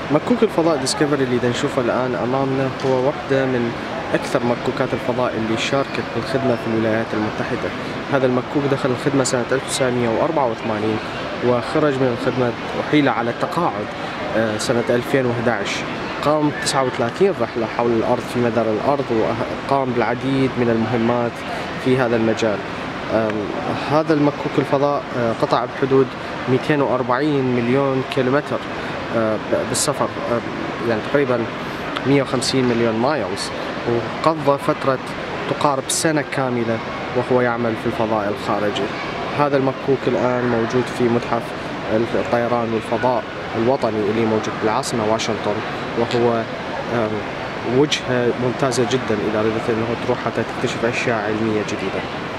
مكوك الفضاء ديسكفري اللي نشوفه الآن أمامنا هو واحدة من أكثر مكوكات الفضاء اللي شاركت بالخدمة في الولايات المتحدة. هذا المكوك دخل الخدمة سنة 1984 وخرج من الخدمة وحيل على التقاعد سنة 2011. قام 39 رحلة حول الأرض في مدار الأرض وقام بالعديد من المهمات في هذا المجال. هذا المكوك الفضاء قطع بحدود 240 مليون كيلومتر بالسفر، يعني تقريبا 150 مليون مايلز، وقضى فترة تقارب سنة كاملة وهو يعمل في الفضاء الخارجي. هذا المكوك الآن موجود في متحف الطيران والفضاء الوطني اللي موجود بالعاصمة واشنطن، وهو وجهة ممتازة جدا إذا أردت أنه تروح حتى تكتشف أشياء علمية جديدة.